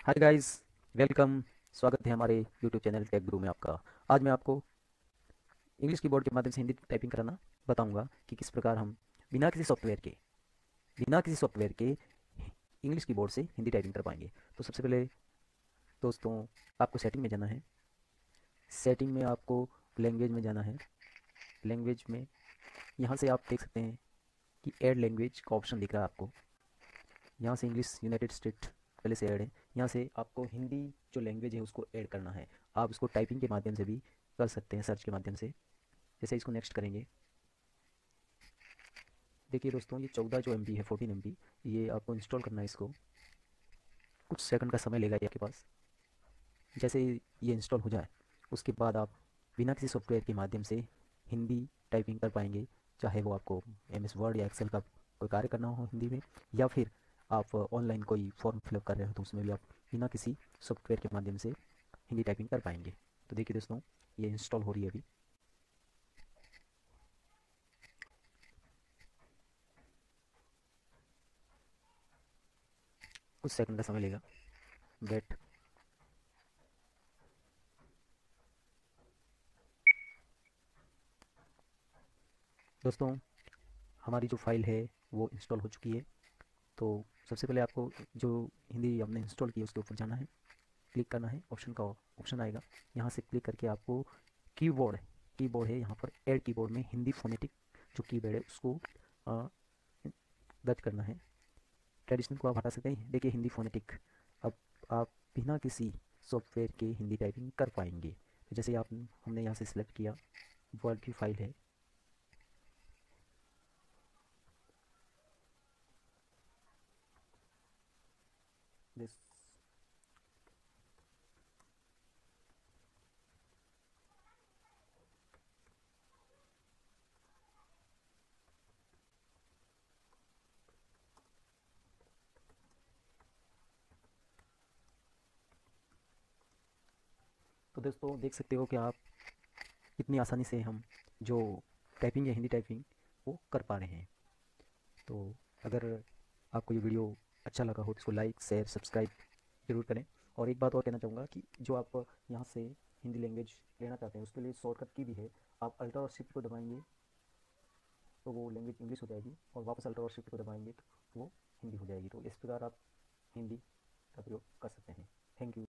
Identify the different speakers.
Speaker 1: Hi guys, welcome. स्वागत है हमारे यूट्यूब चैनल टेक गुरु में आपका। आज मैं आपको इंग्लिश कीबोर्ड के माध्यम से हिंदी टाइपिंग कराना बताऊंगा कि किस प्रकार हम बिना किसी सॉफ्टवेयर के बिना किसी सॉफ्टवेयर के इंग्लिश कीबोर्ड से हिंदी टाइपिंग कर पाएंगे। तो सबसे पहले दोस्तों, आपको सेटिंग में जाना है। सेटिंग में आपको लैंग्वेज में जाना है। लैंग्वेज में यहाँ से आप देख सकते हैं कि ऐड लैंग्वेज का ऑप्शन दिख रहा है आपको। यहाँ से इंग्लिश यूनाइटेड स्टेट पहले से ऐड है। यहाँ से आपको हिंदी जो लैंग्वेज है उसको ऐड करना है। आप उसको टाइपिंग के माध्यम से भी कर सकते हैं, सर्च के माध्यम से। जैसे इसको नेक्स्ट करेंगे। देखिए दोस्तों, ये 14 जो MB है, 14 MB, ये आपको इंस्टॉल करना है। इसको कुछ सेकंड का समय लेगा ये आपके पास। जैसे ये इंस्टॉल हो जाए उसके बाद आप बिना किसी सॉफ्टवेयर के माध्यम से हिंदी टाइपिंग कर पाएंगे। चाहे वो आपको MS वर्ड या एक्सेल का कोई कार्य करना हो हिंदी में, या फिर आप ऑनलाइन कोई फॉर्म फिलअप कर रहे हो तो उसमें भी आप बिना किसी सॉफ्टवेयर के माध्यम से हिंदी टाइपिंग कर पाएंगे। तो देखिए दोस्तों, ये इंस्टॉल हो रही है अभी। कुछ सेकंड का समय लेगा। वेट। दोस्तों, हमारी जो फाइल है वो इंस्टॉल हो चुकी है। तो सबसे पहले आपको जो हिंदी हमने इंस्टॉल की है उसके ऊपर जाना है, क्लिक करना है। ऑप्शन का ऑप्शन आएगा। यहाँ से क्लिक करके आपको कीबोर्ड कीबोर्ड है यहाँ पर ऐड कीबोर्ड में हिंदी फोनेटिक जो कीबोर्ड है उसको अ, दर्ज करना है। ट्रेडिशनल को आप हटा सकते हैं। देखिए हिंदी फोनेटिक, अब आप बिना किसी सॉफ्टवेयर के हिंदी टाइपिंग कर पाएंगे। तो जैसे आप हमने यहाँ से सिलेक्ट किया, वर्ड की फाइल है। दिस तो दोस्तों देख सकते हो कि आप कितनी आसानी से हम जो टाइपिंग है हिंदी टाइपिंग वो कर पा रहे हैं। तो अगर आपको ये वीडियो अच्छा लगा हो तो इसको लाइक शेयर सब्सक्राइब ज़रूर करें। और एक बात और कहना चाहूँगा कि जो आप यहाँ से हिंदी लैंग्वेज लेना चाहते हैं उसके लिए शॉर्टकट की भी है। आप अल्टर और शिफ्ट को दबाएंगे तो वो लैंग्वेज इंग्लिश हो जाएगी, और वापस अल्टर और शिफ्ट को दबाएंगे तो वो हिंदी हो जाएगी। तो इस प्रकार आप हिंदी का प्रयोग कर सकते हैं। Thank you.